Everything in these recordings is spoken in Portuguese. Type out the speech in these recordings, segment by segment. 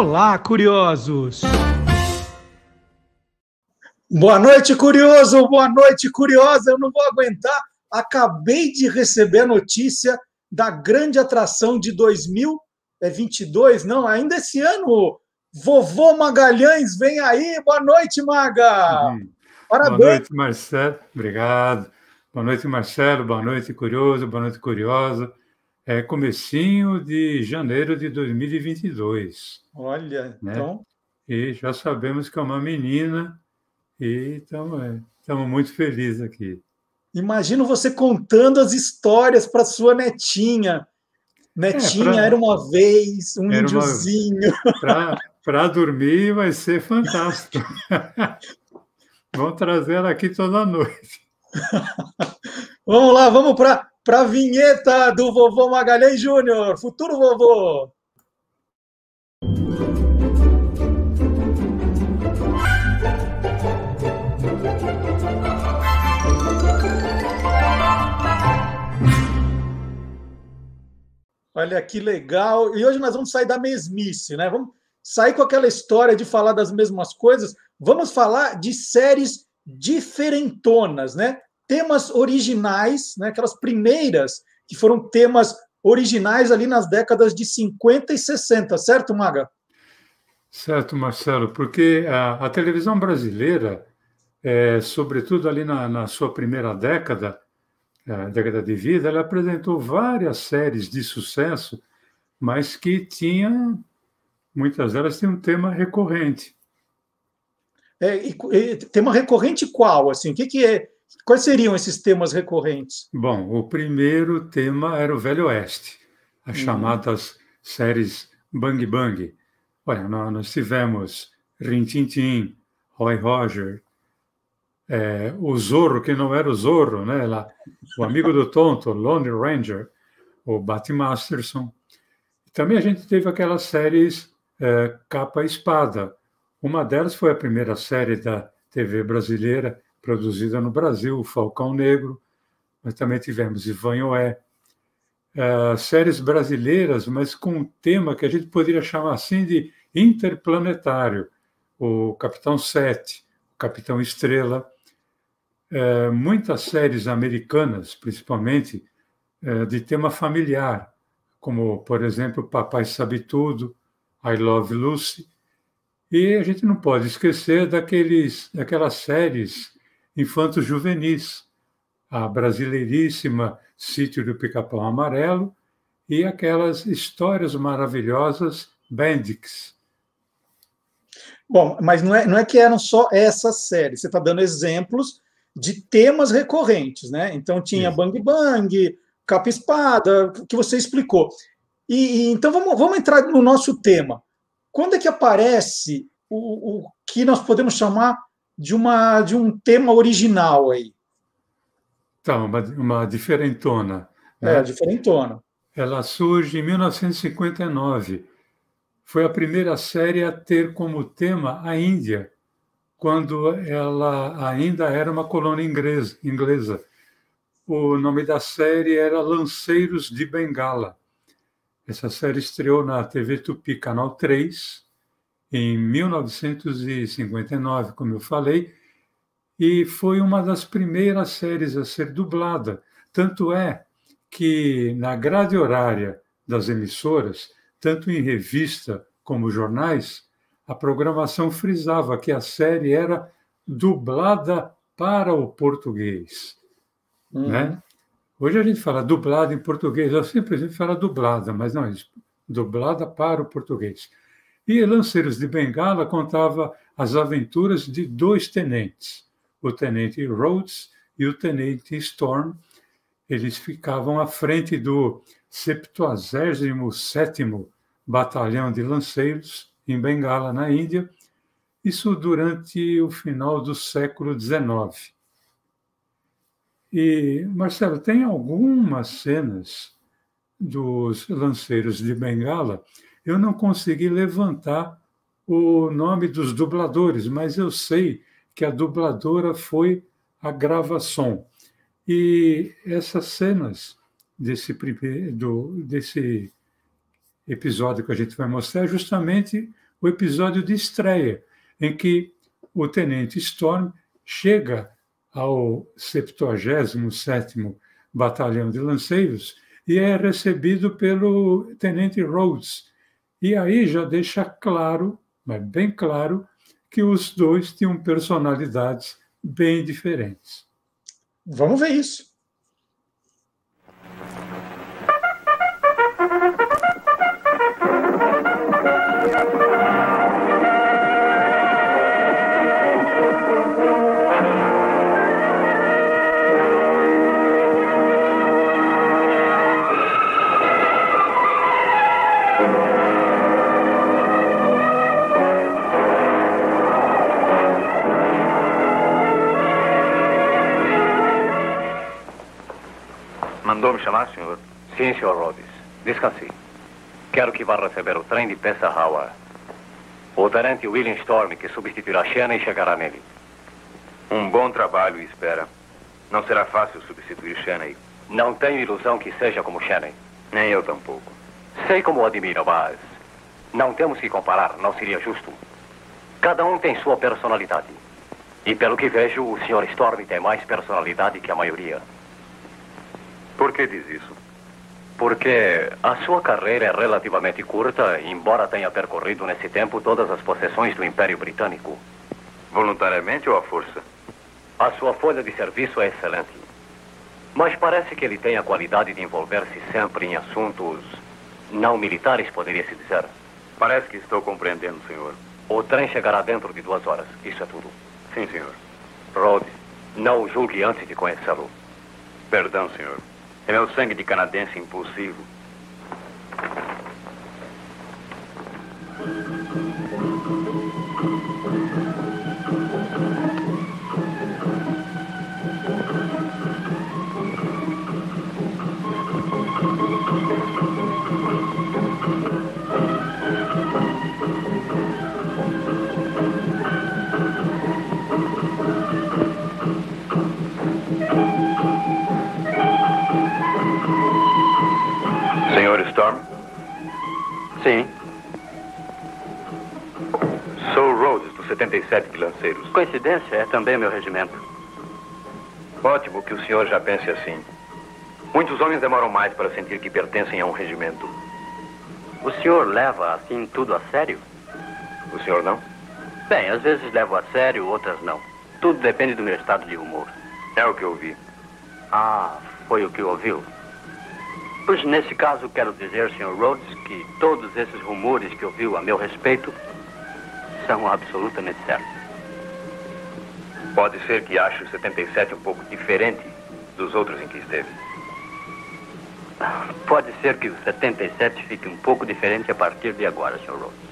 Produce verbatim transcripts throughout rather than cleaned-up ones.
Olá, curiosos! Boa noite, curioso! Boa noite, curiosa! Eu não vou aguentar. Acabei de receber a notícia da grande atração de dois mil e vinte e dois, não, ainda esse ano. Vovô Magalhães, vem aí! Boa noite, Maga! Uhum. Parabéns! Boa noite, Marcelo. Obrigado. Boa noite, Marcelo. Boa noite, curioso. Boa noite, curiosa. É comecinho de janeiro de dois mil e vinte e dois. Olha, né? então... E já sabemos que é uma menina e estamos é, muito felizes aqui. Imagino você contando as histórias para sua netinha. Netinha, É, pra, era uma vez um era uma, índiozinho. Para dormir vai ser fantástico. Vamos trazer ela aqui toda noite. Vamos lá, vamos para a vinheta do Vovô Magalhães Júnior, futuro vovô. Olha que legal. E hoje nós vamos sair da mesmice, né? Vamos sair com aquela história de falar das mesmas coisas. Vamos falar de séries diferentonas, né? Temas originais, né? Aquelas primeiras que foram temas originais ali nas décadas de cinquenta e sessenta, certo, Maga? Certo, Marcelo, porque a, a televisão brasileira, é, sobretudo ali na, na sua primeira década, a década de vida, ela apresentou várias séries de sucesso, mas que tinha, muitas delas tinham um tema recorrente. É, e, e, tema recorrente qual? Assim, o que, que é? Quais seriam esses temas recorrentes? Bom, o primeiro tema era o Velho Oeste, as Uhum. chamadas séries Bang Bang. Olha, nós tivemos Rin Tin Tin, Roy Roger, é, o Zorro, que não era o Zorro, né? Lá, o Amigo do Tonto, Lone Ranger, o Bat Masterson. Também a gente teve aquelas séries é, Capa e Espada. Uma delas foi a primeira série da T V brasileira, produzida no Brasil, o Falcão Negro. Mas também tivemos Ivanhoé. Uh, séries brasileiras, mas com um tema que a gente poderia chamar assim de interplanetário. O Capitão Sete, o Capitão Estrela. Uh, muitas séries americanas, principalmente, uh, de tema familiar, como, por exemplo, Papai Sabe Tudo, I Love Lucy. E a gente não pode esquecer daqueles, daquelas séries infanto-juvenis, a brasileiríssima Sítio do Pica-Pau Amarelo e aquelas histórias maravilhosas Bendix. Bom, mas não é, não é que eram só essas séries, você está dando exemplos de temas recorrentes, né? Então tinha Isso. Bang Bang, Capa e Espada, que você explicou. E, e então vamos, vamos entrar no nosso tema. Quando é que aparece o, o que nós podemos chamar de, uma, de um tema original aí? Então, uma, uma diferentona. Né? É, né? diferentona. Ela surge em mil novecentos e cinquenta e nove. Foi a primeira série a ter como tema a Índia, quando ela ainda era uma colônia inglesa. O nome da série era Lanceiros de Bengala. Essa série estreou na T V Tupi, Canal três, em mil novecentos e cinquenta e nove, como eu falei, e foi uma das primeiras séries a ser dublada. Tanto é que, na grade horária das emissoras, tanto em revista como jornais, a programação frisava que a série era dublada para o português. Uhum. Né? Hoje a gente fala dublada em português, eu simplesmente falo dublada, mas não, dublada para o português. E Lanceiros de Bengala contava as aventuras de dois tenentes, o tenente Rhodes e o tenente Storm. Eles ficavam à frente do septuagésimo sétimo Batalhão de Lanceiros, em Bengala, na Índia, isso durante o final do século dezenove. E, Marcelo, tem algumas cenas dos Lanceiros de Bengala, eu não consegui levantar o nome dos dubladores, mas eu sei que a dubladora foi a Gravação. E essas cenas desse, do, desse episódio que a gente vai mostrar é justamente o episódio de estreia, em que o Tenente Storm chega ao septuagésimo sétimo Batalhão de Lanceiros e é recebido pelo Tenente Rhodes. E aí já deixa claro, mas bem claro, que os dois tinham personalidades bem diferentes. Vamos ver isso. Mandou me chamar, senhor? Sim, senhor Rhodes. Descanse. Quero que vá receber o trem de Pessahawa. O tenente William Storm, que substituirá Shannon, chegará nele. Um bom trabalho espera. Não será fácil substituir Shannon. Não tenho ilusão que seja como Shannon. Nem eu tampouco. Sei como o admiro, mas não temos que comparar, não seria justo. Cada um tem sua personalidade. E pelo que vejo, o senhor Storm tem mais personalidade que a maioria. Por que diz isso? Porque a sua carreira é relativamente curta, embora tenha percorrido nesse tempo todas as possessões do Império Britânico. Voluntariamente ou à força? A sua folha de serviço é excelente. Mas parece que ele tem a qualidade de envolver-se sempre em assuntos não militares, poderia-se dizer. Parece que estou compreendendo, senhor. O trem chegará dentro de duas horas. Isso é tudo. Sim, senhor. Rhodes, não o julgue antes de conhecê-lo. Perdão, senhor. É meu sangue de canadense impulsivo. senhor Storm? Sim. Sou Rhodes, do setenta e sete de Lanceiros. Coincidência, é também meu regimento. Ótimo que o senhor já pense assim. Muitos homens demoram mais para sentir que pertencem a um regimento. O senhor leva, assim, tudo a sério? O senhor não? Bem, às vezes levo a sério, outras não. Tudo depende do meu estado de humor. É o que eu vi. Ah, foi o que ouviu? Pois, nesse caso, quero dizer, senhor Rhodes, que todos esses rumores que ouviu a meu respeito são absolutamente certos. Pode ser que ache o setenta e sete um pouco diferente dos outros em que esteve. Pode ser que o setenta e sete fique um pouco diferente a partir de agora, senhor Rhodes.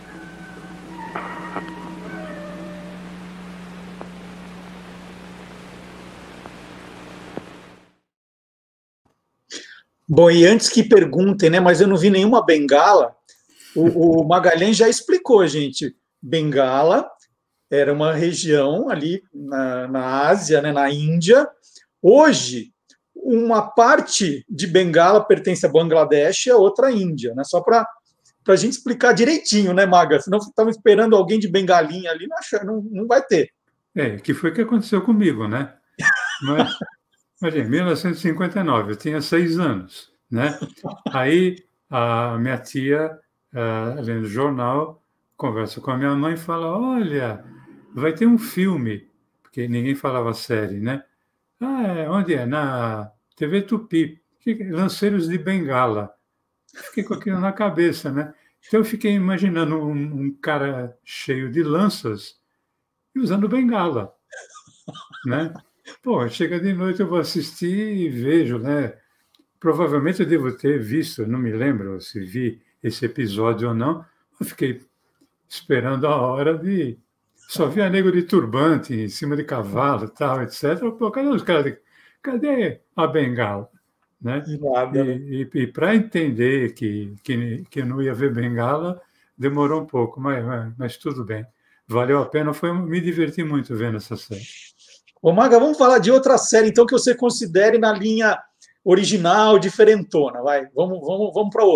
Bom, e antes que perguntem, né, mas eu não vi nenhuma bengala, o, o Magalhães já explicou, gente. Bengala era uma região ali na, na Ásia, né, na Índia. Hoje, uma parte de Bengala pertence a Bangladesh e a outra à Índia, né? Só para a gente explicar direitinho, né, Maga? Senão estamos esperando alguém de bengalinha ali, não, acha, não, não vai ter. É, que foi o que aconteceu comigo, né? Mas, mas em mil novecentos e cinquenta e nove, eu tinha seis anos, né? Aí a minha tia, uh, lendo o jornal, conversa com a minha mãe e fala, olha, vai ter um filme, porque ninguém falava série, né? Ah, é, onde é? Na T V Tupi, Lanceiros de Bengala. Fiquei com aquilo na cabeça, né? Então eu fiquei imaginando um, um cara cheio de lanças e usando bengala, né? Pô, chega de noite, eu vou assistir e vejo, né? Provavelmente eu devo ter visto, não me lembro se vi esse episódio ou não, eu fiquei esperando a hora de... Só via nego de turbante em cima de cavalo, tal, etcétera. Pô, cadê os caras? De... Cadê a bengala? Né? Nada, né? E, e, e para entender que, que, que não ia ver bengala, demorou um pouco, mas, mas, mas tudo bem. Valeu a pena, foi, me diverti muito vendo essa série. Ô, Maga, vamos falar de outra série, então, que você considere na linha original, diferentona. Vai, vamos, vamos, vamos para outra.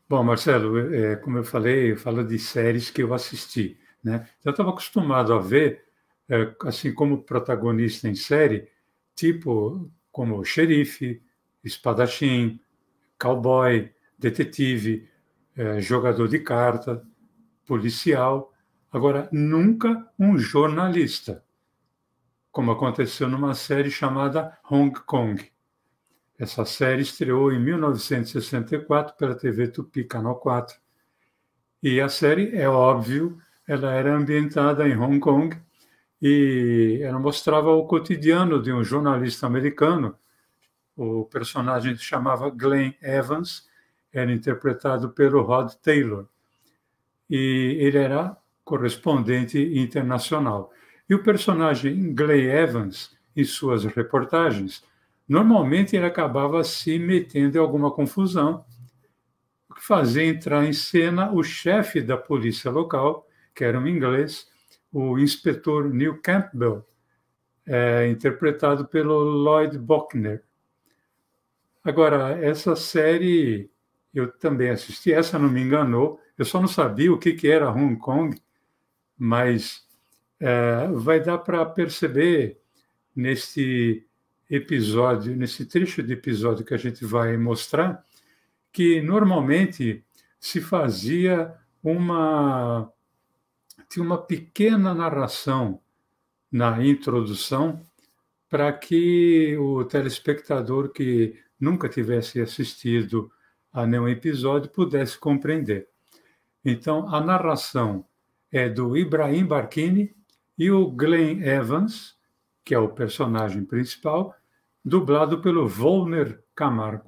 Bom, Marcelo, é, como eu falei, eu falo de séries que eu assisti, né? Eu estava acostumado a ver, é, assim como protagonista em série, tipo como xerife, espadachim, cowboy, detetive, é, jogador de carta, policial. Agora, nunca um jornalista, como aconteceu numa série chamada Hong Kong. Essa série estreou em mil novecentos e sessenta e quatro pela T V Tupi, Canal quatro. E a série, é óbvio, ela era ambientada em Hong Kong e ela mostrava o cotidiano de um jornalista americano. O personagem se chamava Glenn Evans, era interpretado pelo Rod Taylor. E ele era correspondente internacional. E o personagem Glenn Evans, em suas reportagens, normalmente ele acabava se metendo em alguma confusão, o que fazia entrar em cena o chefe da polícia local, que era um inglês, o inspetor Neil Campbell, é, interpretado pelo Lloyd Bochner. Agora, essa série eu também assisti, essa não me enganou, eu só não sabia o que, que era Hong Kong, mas é, vai dar para perceber neste episódio, nesse trecho de episódio que a gente vai mostrar, que normalmente se fazia uma, tinha uma pequena narração na introdução para que o telespectador que nunca tivesse assistido a nenhum episódio pudesse compreender. Então, a narração é do Ibrahim Barkini e o Glenn Evans, que é o personagem principal, dublado pelo Volner Camargo.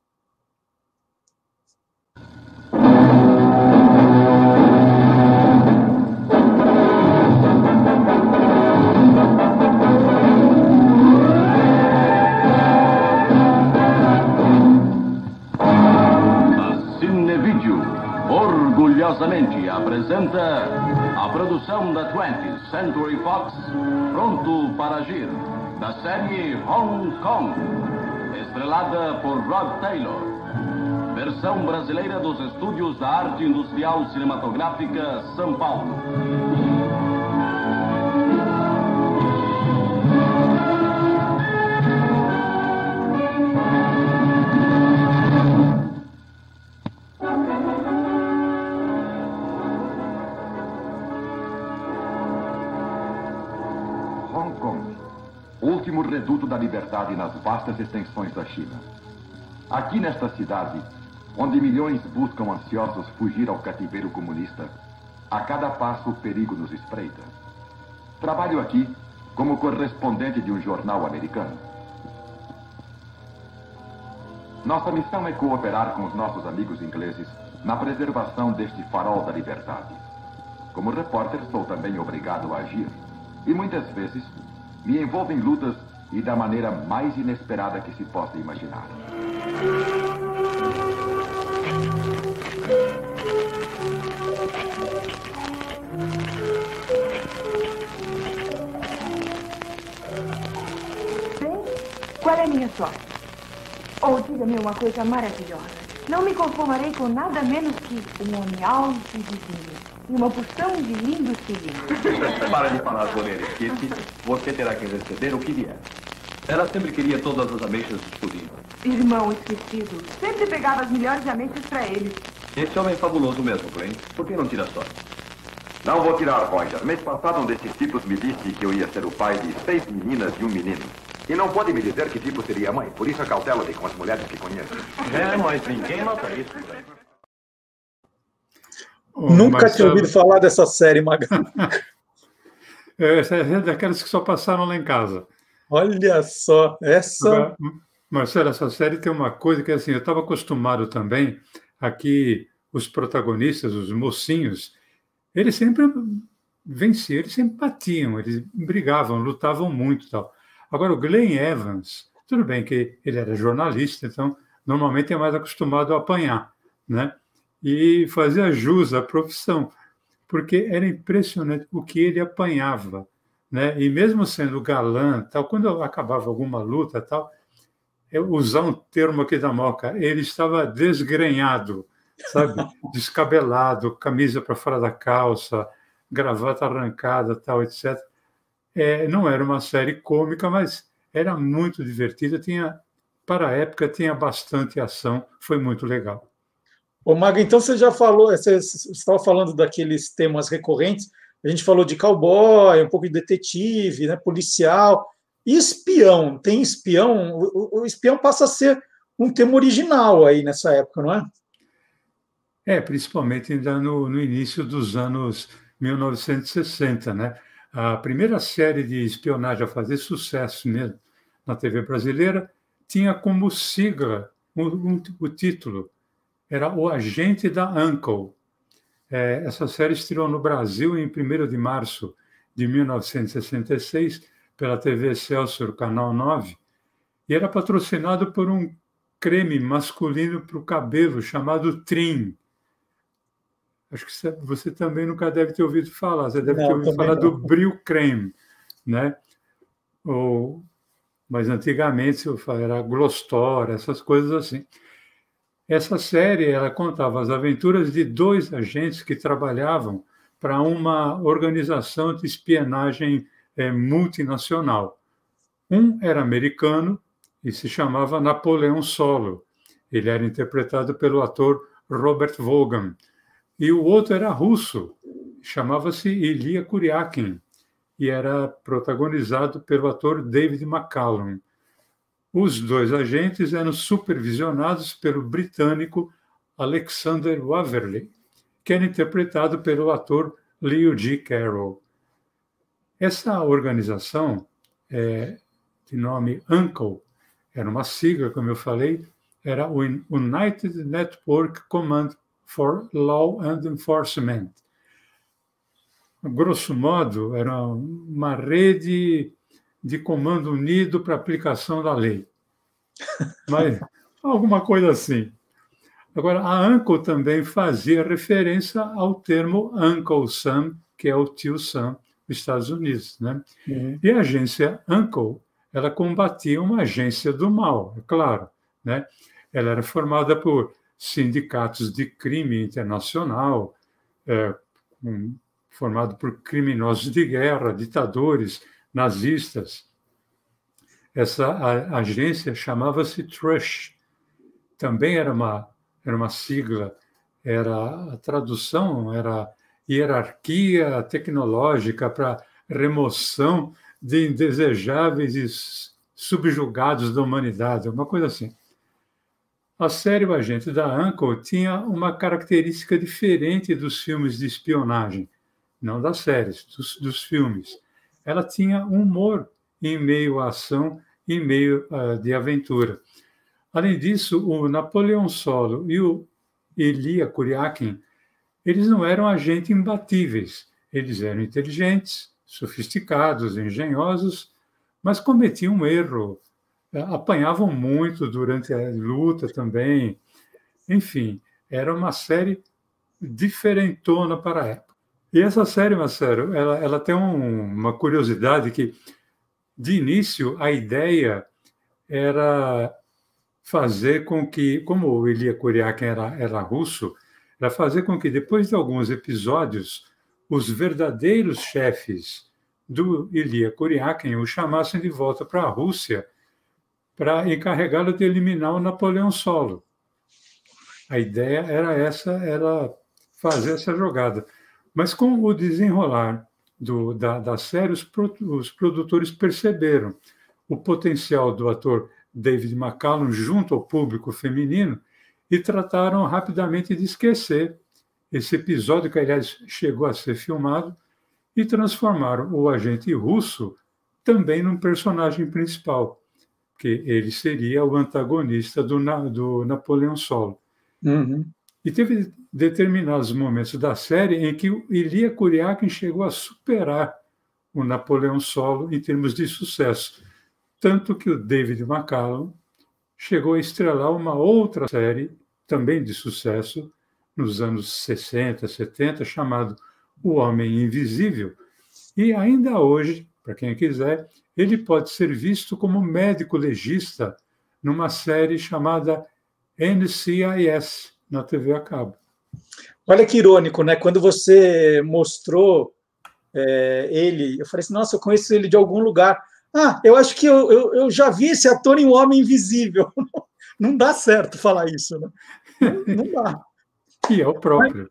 A Cinevídeo orgulhosamente apresenta a produção da twentieth Century Fox, pronto para agir, da série Hong Kong, estrelada por Rod Taylor, versão brasileira dos Estúdios da Arte Industrial Cinematográfica, São Paulo. Último reduto da liberdade nas vastas extensões da China. Aqui nesta cidade, onde milhões buscam ansiosos fugir ao cativeiro comunista, a cada passo o perigo nos espreita. Trabalho aqui como correspondente de um jornal americano. Nossa missão é cooperar com os nossos amigos ingleses na preservação deste farol da liberdade. Como repórter, sou também obrigado a agir. E muitas vezes me envolvo em lutas e da maneira mais inesperada que se possa imaginar. Bem, qual é a minha sorte? Ou oh, diga-me uma coisa maravilhosa. Não me conformarei com nada menos que um homem alto e divino. E uma porção de lindos filhinhos. Para de falar com ele, Kitty. Você terá que receber o que vier. Ela sempre queria todas as ameixas de Turim. Irmão esquecido. Sempre pegava as melhores ameixas para ele. Esse homem é fabuloso mesmo, Glenn. Por que não tira sorte? Não vou tirar, Roger. Mês passado, um desses tipos me disse que eu ia ser o pai de seis meninas e um menino. E não pode me dizer que tipo seria a mãe. Por isso a cautela de com as mulheres que conheço. É, mas ninguém nota isso, Glenn. Oh, Nunca Marcelo... tinha ouvido falar dessa série, Magal. Essa é daquelas que só passaram lá em casa. Olha só, essa... Marcelo, essa série tem uma coisa que, assim, eu estava acostumado também, aqui os protagonistas, os mocinhos, eles sempre venciam, eles sempre batiam, eles brigavam, lutavam muito e tal. Agora, o Glenn Evans, tudo bem que ele era jornalista, então normalmente é mais acostumado a apanhar, né? E fazia jus à profissão, porque era impressionante o que ele apanhava, né? E mesmo sendo galã, tal, quando acabava alguma luta, tal, eu usar um termo aqui da Moca, ele estava desgrenhado, sabe? Descabelado, camisa para fora da calça, gravata arrancada, tal, etcétera. É, não era uma série cômica, mas era muito divertida. Tinha, para a época, tinha bastante ação. Foi muito legal. Ô, Maga, então você já falou, você estava falando daqueles temas recorrentes, a gente falou de cowboy, um pouco de detetive, né, policial, e espião. Tem espião? O, o espião passa a ser um tema original aí nessa época, não é? É, principalmente ainda no, no início dos anos mil novecentos e sessenta, né? A primeira série de espionagem a fazer sucesso mesmo na T V brasileira tinha como sigla o, um, o título, era O Agente da Uncle. É, essa série estreou no Brasil em primeiro de março de mil novecentos e sessenta e seis pela T V Excelsior, Canal nove, e era patrocinado por um creme masculino para o cabelo chamado Trim. Acho que você também nunca deve ter ouvido falar, você deve Não, ter ouvido falar não. do Brylcreem, né? Ou, mas antigamente era Glostor, essas coisas assim. Essa série ela contava as aventuras de dois agentes que trabalhavam para uma organização de espionagem é, multinacional. Um era americano e se chamava Napoleão Solo. Ele era interpretado pelo ator Robert Vaughan. E o outro era russo, chamava-se Ilya Kuryakin, e era protagonizado pelo ator David McCallum. Os dois agentes eram supervisionados pelo britânico Alexander Waverley, que era interpretado pelo ator Leo G. Carroll. Essa organização, é, de nome UNCLE, era uma sigla, como eu falei, era o United Network Command for Law and Enforcement. Grosso modo, era uma rede de comando unido para aplicação da lei. Mas alguma coisa assim. Agora, a UNCLE também fazia referência ao termo Uncle Sam, que é o tio Sam dos Estados Unidos, né? Uhum. E a agência UNCLE, ela combatia uma agência do mal, é claro, né? Ela era formada por sindicatos de crime internacional, é, um, formado por criminosos de guerra, ditadores, nazistas. Essa a, agência chamava-se Trush. Também era uma, era uma sigla, era, a tradução era hierarquia tecnológica para remoção de indesejáveis e subjugados da humanidade, uma coisa assim. A série O Agente da UNCLE tinha uma característica diferente dos filmes de espionagem, não das séries, dos, dos filmes. Ela tinha humor em meio à ação, em meio uh, de aventura. Além disso, o Napoleão Solo e o Ilya Kuryakin, eles não eram agentes imbatíveis. Eles eram inteligentes, sofisticados, engenhosos, mas cometiam um erro. Apanhavam muito durante a luta também. Enfim, era uma série diferentona para a época. E essa série, Marcelo, ela, ela tem um, uma curiosidade que, de início, a ideia era fazer com que, como o Ilya Kuryakin era, era russo, era fazer com que, depois de alguns episódios, os verdadeiros chefes do Ilya Kuryakin o chamassem de volta para a Rússia para encarregá-lo de eliminar o Napoleão Solo. A ideia era essa, era fazer essa jogada. Mas com o desenrolar do, da, da série, os, pro, os produtores perceberam o potencial do ator David McCallum junto ao público feminino e trataram rapidamente de esquecer esse episódio, que, aliás, chegou a ser filmado, e transformaram o agente russo também num personagem principal, que ele seria o antagonista do, do Napoleão Solo. Uhum. E teve determinados momentos da série em que o Ilya Kuryakin chegou a superar o Napoleão Solo em termos de sucesso, tanto que o David McCallum chegou a estrelar uma outra série, também de sucesso, nos anos sessenta, setenta, chamado O Homem Invisível, e ainda hoje, para quem quiser, ele pode ser visto como médico legista numa série chamada N C I S, na T V a cabo. Olha que irônico, né? Quando você mostrou é, ele, eu falei assim, nossa, eu conheço ele de algum lugar. Ah, eu acho que eu, eu, eu já vi esse ator em O Homem Invisível. Não dá certo falar isso, né? Não, não dá. E é o próprio.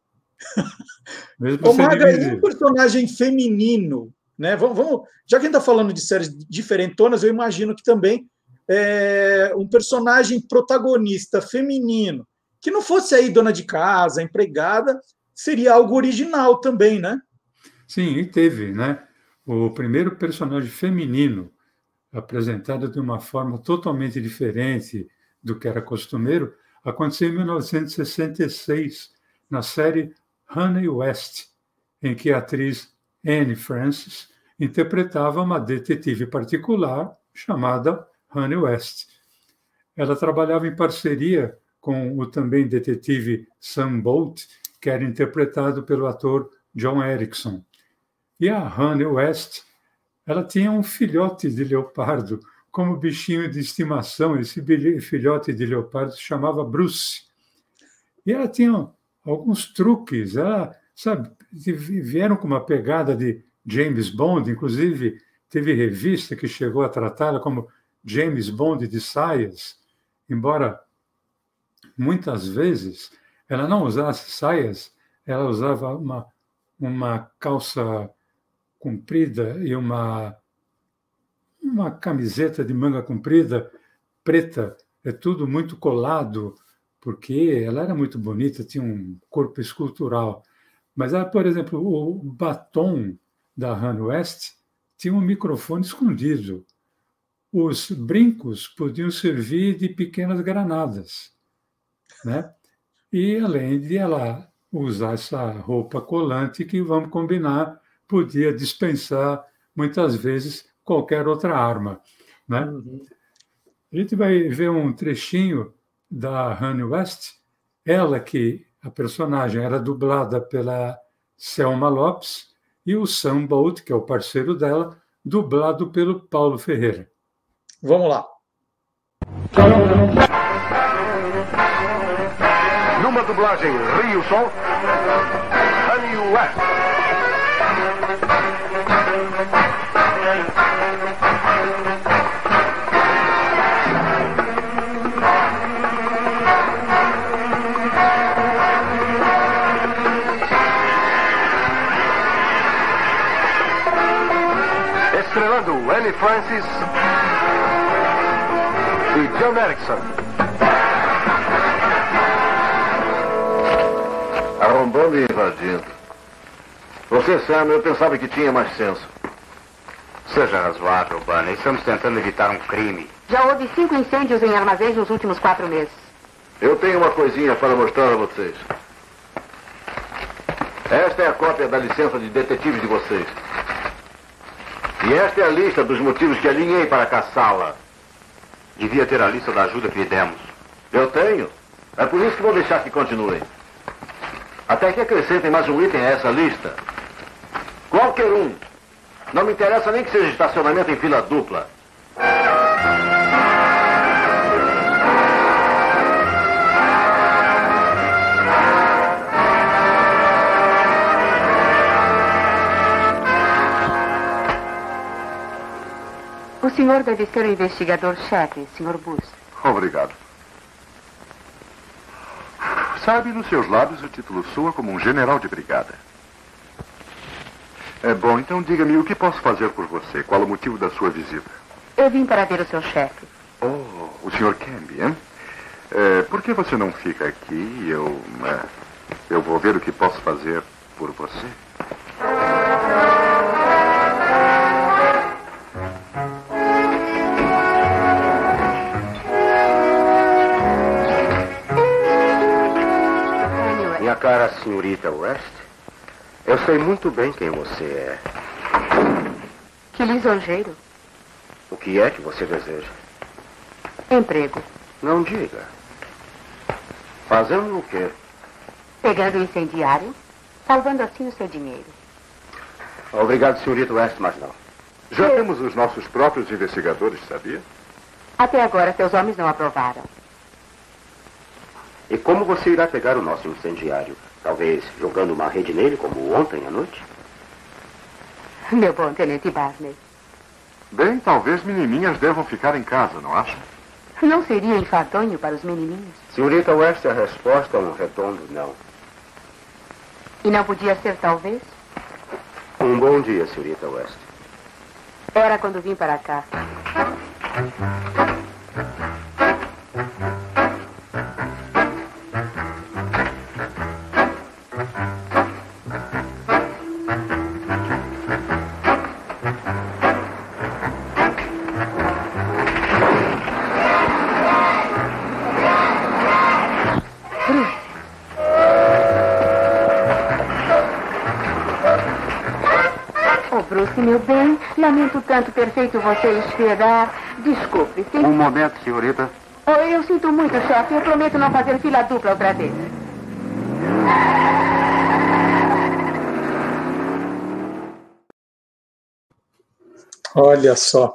Mas, ô, Maga, e um personagem feminino, né? Vamos, vamos, já que a gente está falando de séries diferentonas, eu imagino que também é, um personagem protagonista feminino, que não fosse aí dona de casa, empregada, seria algo original também, né? Sim, e teve, né? O primeiro personagem feminino apresentado de uma forma totalmente diferente do que era costumeiro aconteceu em mil novecentos e sessenta e seis, na série Honey West, em que a atriz Anne Francis interpretava uma detetive particular chamada Honey West. Ela trabalhava em parceria com o também detetive Sam Bolt, que era interpretado pelo ator John Erickson. E a Honey West, ela tinha um filhote de leopardo como bichinho de estimação. Esse filhote de leopardo se chamava Bruce. E ela tinha alguns truques. Ela, sabe, vieram com uma pegada de James Bond, inclusive teve revista que chegou a tratá-la como James Bond de saias, embora muitas vezes ela não usasse saias, ela usava uma, uma calça comprida e uma, uma camiseta de manga comprida, preta, é tudo muito colado, porque ela era muito bonita, tinha um corpo escultural. Mas, ela, por exemplo, o batom da Honey West tinha um microfone escondido. Os brincos podiam servir de pequenas granadas, né? E, além de ela usar essa roupa colante, que, vamos combinar, podia dispensar, muitas vezes, qualquer outra arma, né? Uhum. A gente vai ver um trechinho da Honey West, ela que, a personagem, era dublada pela Selma Lopes, e o Sam Bolt, que é o parceiro dela, dublado pelo Paulo Ferreira. Vamos lá. Numa dublagem Rio Sol, Honey West. Estrelando Anne Francis e John Erickson. Arrombando e invadindo. Você, Sam, eu pensava que tinha mais senso. Seja razoável, Bunny. Estamos tentando evitar um crime. Já houve cinco incêndios em armazéns nos últimos quatro meses. Eu tenho uma coisinha para mostrar a vocês. Esta é a cópia da licença de detetive de vocês. E esta é a lista dos motivos que alinhei para caçá-la. Devia ter a lista da ajuda que lhe demos. Eu tenho. É por isso que vou deixar que continuem. Até que acrescentem mais um item a essa lista. Qualquer um. Não me interessa nem que seja estacionamento em fila dupla. O senhor deve ser o investigador-chefe, senhor Booth. Obrigado. Sabe, nos seus lábios o título soa como um general de brigada. É bom, então diga-me o que posso fazer por você. Qual o motivo da sua visita? Eu vim para ver o seu chefe. Oh, o senhor Canby, hein? É, por que você não fica aqui e eu... É, eu vou ver o que posso fazer por você. Minha cara senhorita West, eu sei muito bem quem você é. Que lisonjeiro. O que é que você deseja? Emprego. Não diga. Fazendo o quê? Pegando o incendiário, salvando assim o seu dinheiro. Obrigado, senhorita West, mas não. Já eu... temos os nossos próprios investigadores, sabia? Até agora, seus homens não aprovaram. E como você irá pegar o nosso incendiário? Talvez jogando uma rede nele, como ontem à noite? Meu bom tenente Barney. Bem, talvez menininhas devam ficar em casa, não acha? Não seria enfadonho para os menininhos? Senhorita West, a resposta é um redondo não. E não podia ser, talvez? Um bom dia, senhorita West. Era quando vim para cá. Meu bem, lamento tanto ter feito você esperar. Desculpe. Tem... Um momento, senhorita. Oh, eu sinto muito, chefe. Eu prometo não fazer fila dupla outra vez. Olha só.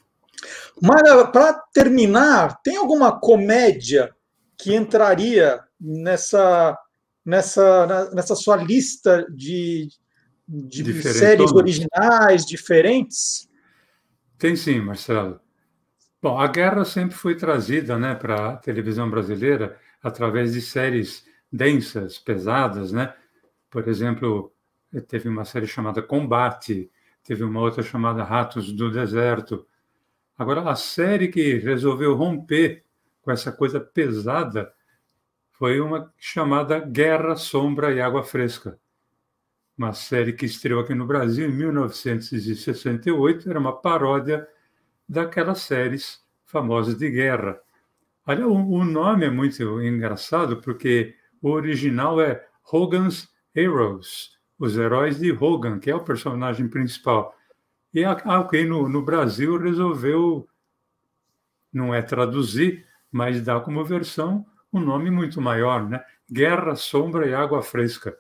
Mara, para terminar, tem alguma comédia que entraria nessa, nessa, nessa sua lista de... de séries originais, diferentes? Tem sim, Marcelo. Bom, a guerra sempre foi trazida, né, para a televisão brasileira através de séries densas, pesadas, né? Por exemplo, teve uma série chamada Combate, teve uma outra chamada Ratos do Deserto. Agora, a série que resolveu romper com essa coisa pesada foi uma chamada Guerra, Sombra e Água Fresca. Uma série que estreou aqui no Brasil em mil novecentos e sessenta e oito, era uma paródia daquelas séries famosas de guerra. Olha, o, o nome é muito engraçado, porque o original é Hogan's Heroes, os heróis de Hogan, que é o personagem principal. E alguém no, no Brasil resolveu, não é traduzir, mas dar como versão um nome muito maior, né? Guerra, Sombra e Água Fresca.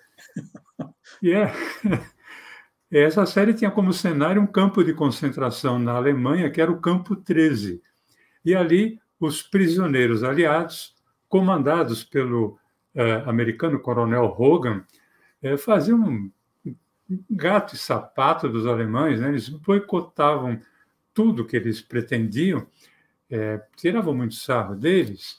E é, essa série tinha como cenário um campo de concentração na Alemanha, que era o Campo treze. E ali, os prisioneiros aliados, comandados pelo eh, americano coronel Hogan, eh, faziam um gato e sapato dos alemães, né? Eles boicotavam tudo que eles pretendiam, eh, tiravam muito sarro deles,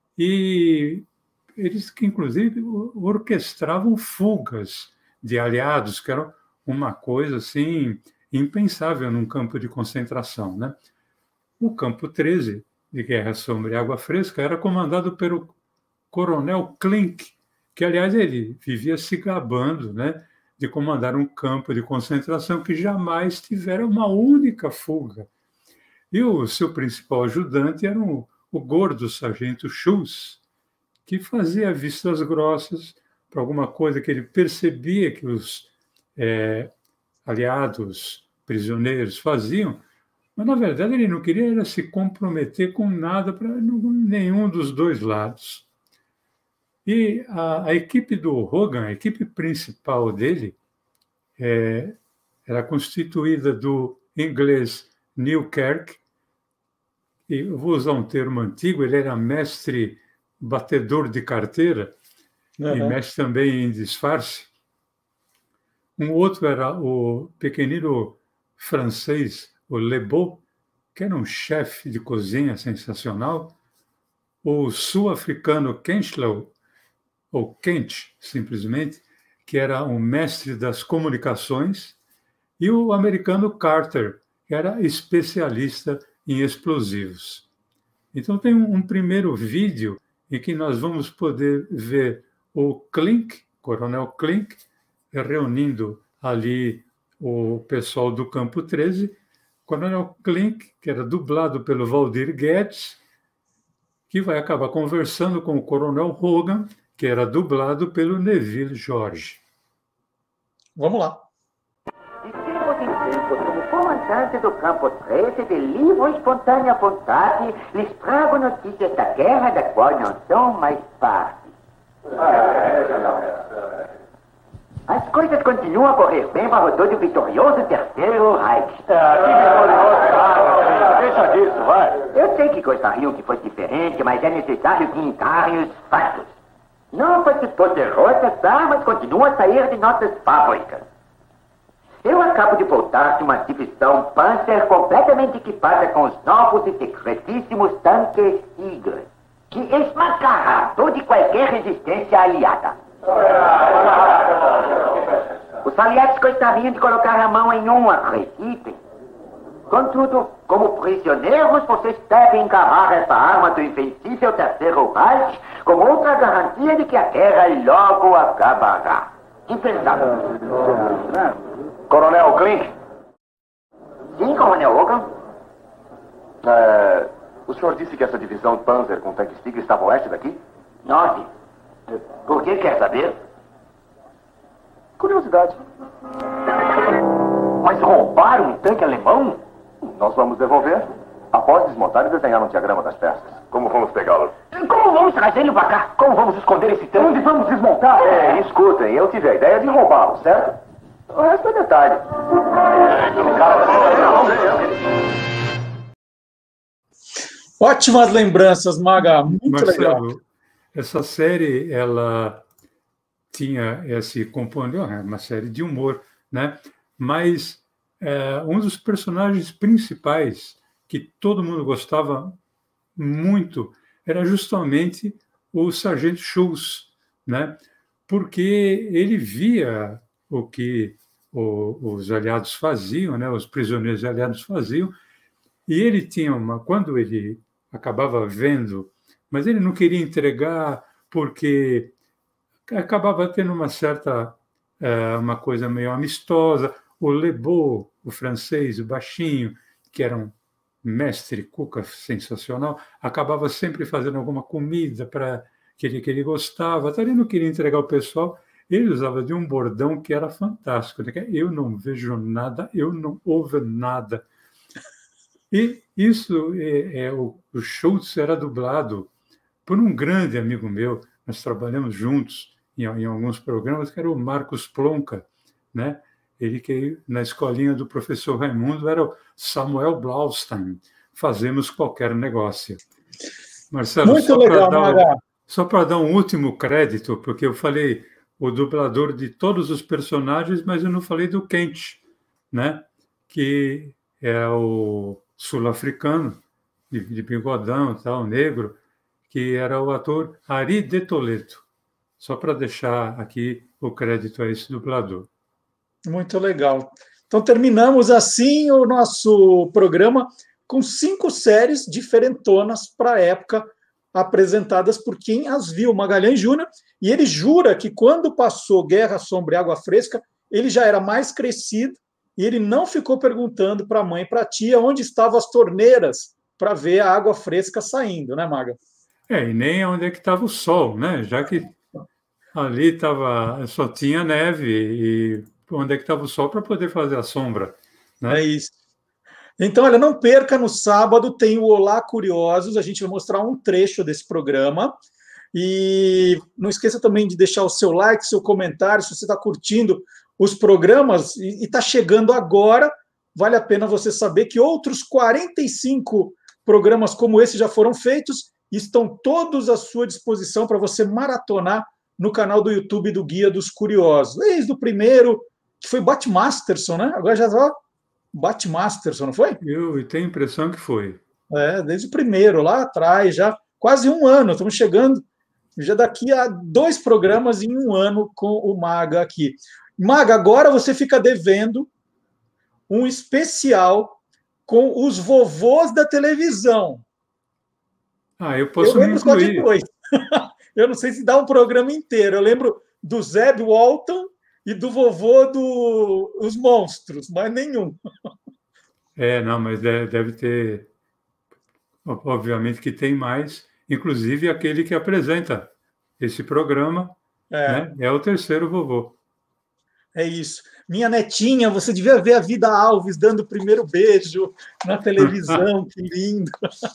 e eles que, inclusive, orquestravam fugas de aliados, que era uma coisa assim impensável num campo de concentração, né? O Campo treze, de Guerra, Sombra e Água Fresca, era comandado pelo coronel Klink, que, aliás, ele vivia se gabando, né, de comandar um campo de concentração que jamais tivera uma única fuga. E o seu principal ajudante era o, o gordo sargento Schultz, que fazia vistas grossas para alguma coisa que ele percebia que os é, aliados prisioneiros faziam, mas, na verdade, ele não queria era se comprometer com nada para nenhum dos dois lados. E a, a equipe do Hogan, a equipe principal dele, é, era constituída do inglês Neil Kirk, e eu vou usar um termo antigo, ele era mestre batedor de carteira, uhum, e mestre também em disfarce. Um outro era o pequenino francês, o Lebeau, que era um chefe de cozinha sensacional. O sul-africano Kenchlow, ou Kench, simplesmente, que era um mestre das comunicações. E o americano Carter, que era especialista em explosivos. Então tem um, um primeiro vídeo em que nós vamos poder ver o Klink, coronel Klink, reunindo ali o pessoal do Campo treze, coronel Klink, que era dublado pelo Valdir Guedes, que vai acabar conversando com o coronel Hogan, que era dublado pelo Neville Jorge. Vamos lá. De tempos em tempos, como comandante do Campo treze, de livre e espontânea vontade, lhes trago notícias da guerra da qual não são mais parte. As coisas continuam a correr bem para todo o vitorioso Terceiro Reich. É, que vitorioso, ah, deixa disso, vai. Eu sei que gostariam que fosse diferente, mas é necessário que encarem os fatos. Novas e poderosas armas continuam a sair de nossas fábricas. Eu acabo de voltar de uma divisão Panzer completamente equipada com os novos e secretíssimos tanques Tigre, que esmagará toda e qualquer resistência aliada. Os aliados gostariam de colocar a mão em um, acreditem. Contudo, como prisioneiros, vocês devem encarar essa arma do invencível Terceiro Reich como outra garantia de que a guerra logo acabará. Que pensamos? Coronel Klink? Sim, Coronel Hogan? É, o senhor disse que essa divisão Panzer com tanques Tigre estava oeste daqui? Norte. Por que quer saber? Curiosidade. Mas roubaram um tanque alemão? Nós vamos devolver. Após desmontar e desenhar um diagrama das peças. Como vamos pegá-lo? Como vamos trazê-lo para cá? Como vamos esconder esse tanque? Onde vamos desmontar? É, escutem, eu tive a ideia de roubá-lo, certo? O resto é detalhe. Ótimas lembranças, Maga. Muito Marcelo, legal. Essa série, ela tinha esse componente, é uma série de humor, né? Mas é, um dos personagens principais que todo mundo gostava muito era justamente o Sargento Schultz, né? Porque ele via o que o, os aliados faziam, né? Os prisioneiros aliados faziam, e ele tinha uma... Quando ele acabava vendo, mas ele não queria entregar porque acabava tendo uma certa, é, uma coisa meio amistosa. O Lebeau, o francês, o baixinho, que era um mestre cuca sensacional, acabava sempre fazendo alguma comida para que ele, que ele gostava, até ele não queria entregar ao pessoal. Ele usava de um bordão que era fantástico, né? Eu não vejo nada, eu não ouvo nada. E isso, é, é, o, o Schultz era dublado por um grande amigo meu, nós trabalhamos juntos em, em alguns programas, que era o Marcos Plonka, né? Ele que na escolinha do professor Raimundo era o Samuel Blaustein, fazemos qualquer negócio. Marcelo, muito só legal, para Maga. dar, só para dar um último crédito, porque eu falei o dublador de todos os personagens, mas eu não falei do Kent, né? Que é o sul-africano, de, de bigodão e tal, negro, que era o ator Ari de Toledo. Só para deixar aqui o crédito a esse dublador. Muito legal. Então, terminamos assim o nosso programa com cinco séries diferentonas para a época, apresentadas por quem as viu, Magalhães Júnior, e ele jura que quando passou Guerra, Sombra e Água Fresca, ele já era mais crescido e ele não ficou perguntando para a mãe e para a tia onde estavam as torneiras para ver a água fresca saindo, né, Maga? É, e nem onde é que estava o sol, né? Já que ali tava, só tinha neve e onde é que estava o sol para poder fazer a sombra, né? É isso. Então, olha, não perca, no sábado tem o Olá Curiosos, a gente vai mostrar um trecho desse programa. E não esqueça também de deixar o seu like, seu comentário, se você está curtindo os programas e está chegando agora, vale a pena você saber que outros quarenta e cinco programas como esse já foram feitos e estão todos à sua disposição para você maratonar no canal do YouTube do Guia dos Curiosos. Desde o primeiro, que foi Bat Masterson, né? Agora já está Bat Masterson, não foi? Eu tenho a impressão que foi. É, desde o primeiro, lá atrás, já quase um ano, estamos chegando já daqui a dois programas em um ano com o Maga aqui. Maga, agora você fica devendo um especial com os vovôs da televisão. Ah, eu posso eu lembro me só de incluir. dois. Eu não sei se dá um programa inteiro. Eu lembro do Zeb Walton e do vovô dos Monstros, mas nenhum. É, não, mas deve, deve ter... Obviamente que tem mais, inclusive aquele que apresenta esse programa, É, né? É o terceiro vovô. é isso. Minha netinha, você devia ver a Vida Alves dando o primeiro beijo na televisão, que lindo.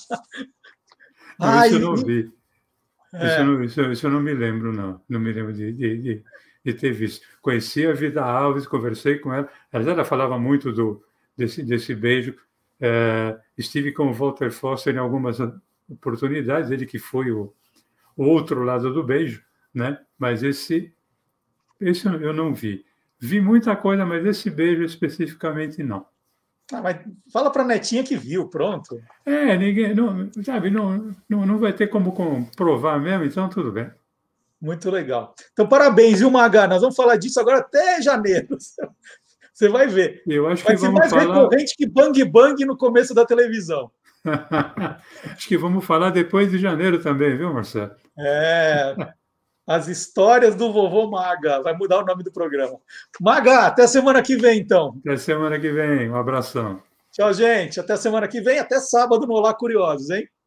Não, Ai, isso eu não e- vi. É. Isso, eu não, isso, eu- isso eu não me lembro, não. Não me lembro de, de, de, de ter visto. Conheci a Vida Alves, conversei com ela. Ela ela falava muito do, desse, desse beijo. É, estive com o Walter Foster em algumas oportunidades, ele que foi o, o outro lado do beijo, né? Mas esse, esse eu não vi. Vi muita coisa, mas esse beijo especificamente não. Ah, mas fala para a netinha que viu, pronto. É, ninguém, não, sabe, não, não, não vai ter como comprovar mesmo, então tudo bem. Muito legal. Então, parabéns, viu, Magá? Nós vamos falar disso agora até janeiro. Você vai ver. Eu acho vai que ser vamos mais falar... recorrente que Bang Bang no começo da televisão. Acho que vamos falar depois de janeiro também, viu, Marcelo? É, as histórias do vovô Maga. Vai mudar o nome do programa. Maga, até semana que vem, então. Até semana que vem. Um abração. Tchau, gente. Até semana que vem. Até sábado no Olá Curiosos, hein?